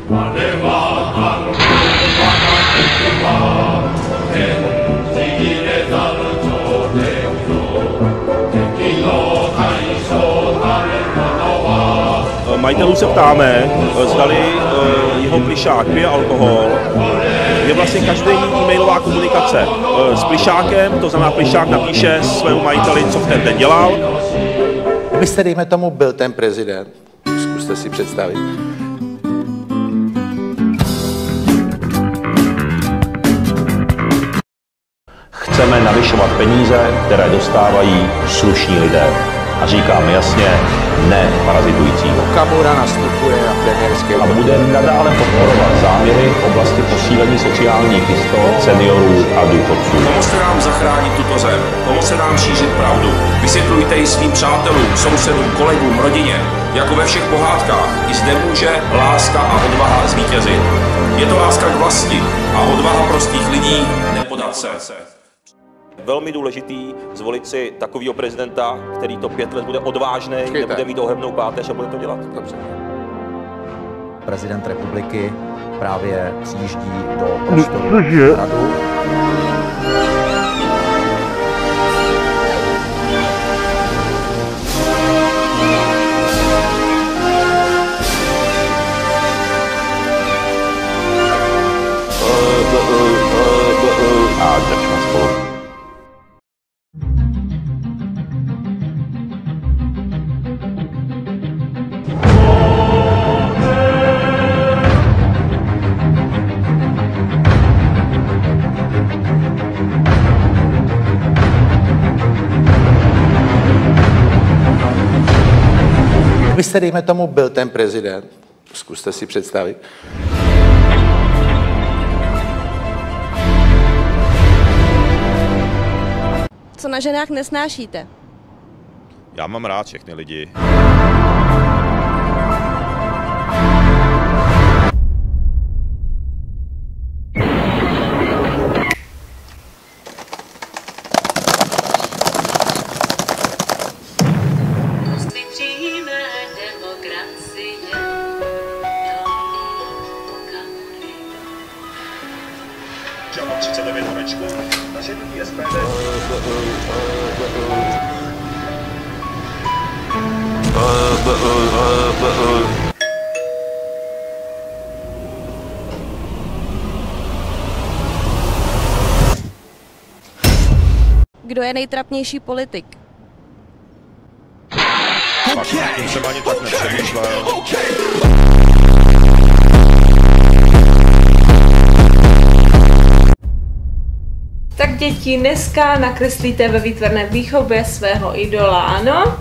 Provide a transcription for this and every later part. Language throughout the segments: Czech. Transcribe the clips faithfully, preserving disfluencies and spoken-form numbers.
Majitelů se ptáme, zdali jeho plišák pije alkohol. Je vlastně každý e-mailová komunikace s plišákem, to znamená, plišák napíše svému majiteli, co v ten den dělal. Kdybyste, dejme tomu, byl ten prezident, zkuste si představit. Chceme navyšovat peníze, které dostávají slušní lidé. A říkáme jasně, ne parazitujícím. Okamura nastupuje na premiérské A budeme nadále podporovat záměry v oblasti posílení sociálních jistot seniorů a důchodců. Pomozte nám zachránit tuto zem, pomozte nám šířit pravdu. Vysvětlujte ji svým přátelům, sousedům, kolegům, rodině. Jako ve všech pohádkách, i zde může láska a odvaha zvítězit. Je to láska k vlasti a odvaha prostých lidí nepodat se. Velmi důležitý zvolit si takového prezidenta, který to pět let bude odvážný, nebude mít ohebnou páteř a bude to dělat. Dobře. Prezident republiky právě přijíždí do prostoru hradu. A začneme spolu. Kdybyste, dejme tomu, byl ten prezident, zkuste si představit. Co na ženách nesnášíte? Já mám rád všechny lidi. třicet devět honečků, naše hnutí S P D. Kdo je nejtrapnější politik? Fakt, tím jsem ani tak nepřemýšlel. Tak děti, dneska nakreslíte ve výtvarné výchově svého idola, ano?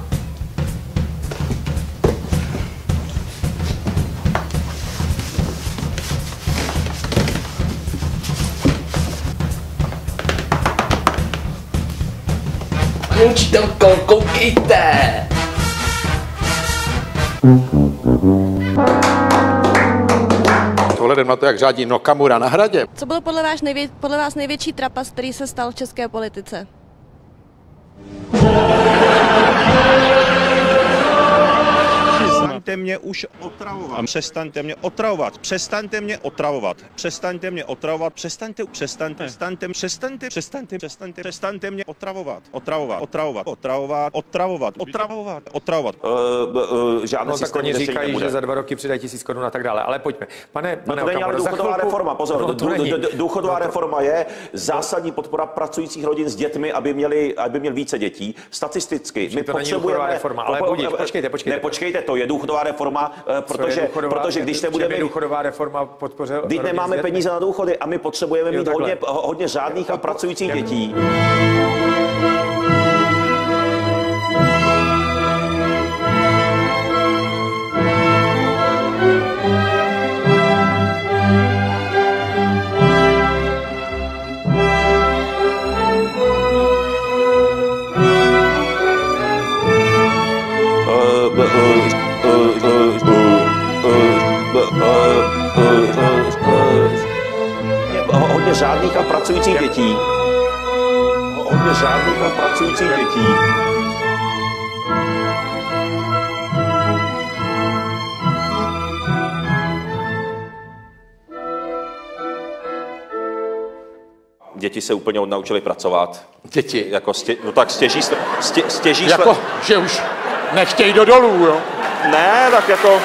Paní učitelko, koukejte! Ohledem na to, jak řádí Okamura na hradě. Co byl podle vás, nejvě- podle vás největší trapas, který se stal v české politice? Přestaňte mě už otravovat. Přestaňte mě otravovat. Přestaňte mě otravovat. Přestaňte mě otravovat. Přestaňte, přestaňte, přestaňte, přestaňte, přestaňte, přestaňte, přestaňte mě otravovat. Otravovat, otravovat, otravovat, otravovat, otravovat, otravovat. Žádné no, tak oni říkají, nebude. Že za dva roky přidají tisíc korun a tak dále. Ale pojďme. Pane, pane no to není ale důchodová chvilku... reforma, pozor. No, to není. Důchodová no, to... reforma je zásadní podpora pracujících rodin s dětmi, aby měli, aby měl více dětí. Statisticky. My to potřebujeme... reforma, ale budíš, počkejte, počkejte. Ne, počkejte, to je důchodová reforma, protože, důchodová, protože když nebudeme... důchodová reforma podpořil... Když nemáme peníze na důchody a my potřebujeme jo, mít hodně, hodně řádných a pracujících jak... dětí. Hodně řádných a pracujících dětí. Hodně řádných a pracujících dětí. děti se úplně odnaučily pracovat. Děti. Jako stě, no tak stěží, stě, stěží Jako, sle... že už nechtějí do dolů, jo? Ne, tak jako...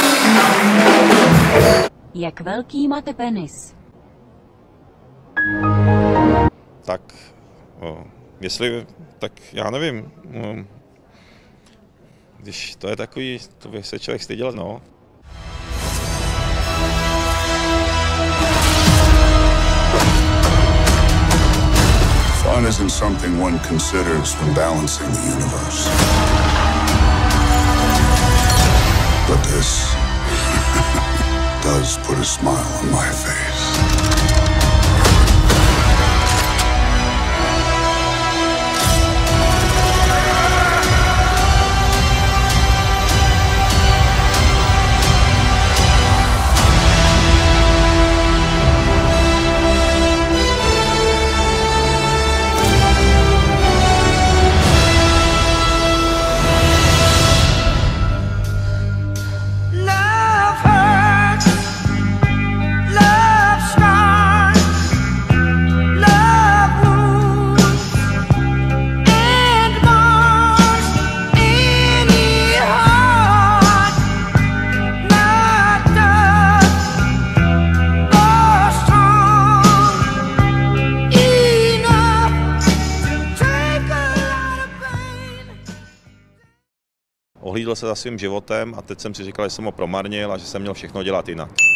Jak velký máte penis? Tak, o, jestli, tak já nevím. O, když to je takový, to by se člověk styděl, no. Fun isn't something one considers when balancing the universe. But this does put a smile on my face. Ohlídl se za svým životem a teď jsem si říkal, že jsem ho promarnil a že jsem měl všechno dělat jinak.